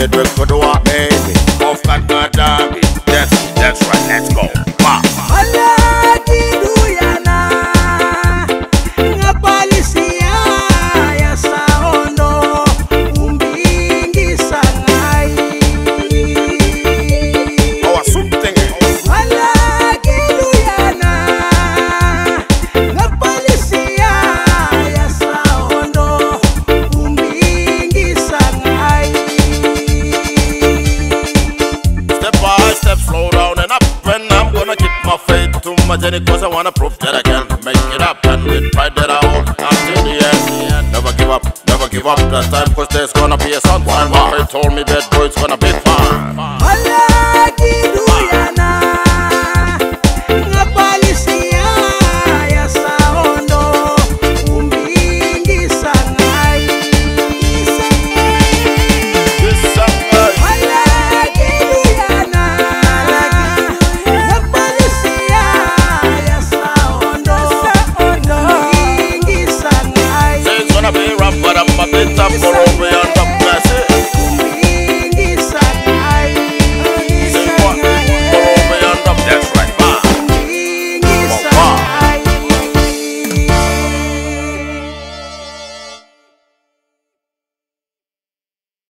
said we could do a baby. Off got my doggy. That's right, let's go. Wow. Because I wanna prove that I can make it up, and with pride that I hold until the end. Never give up that time, cause there's gonna be a sunshine. My friend told me that boy, it's gonna be fine.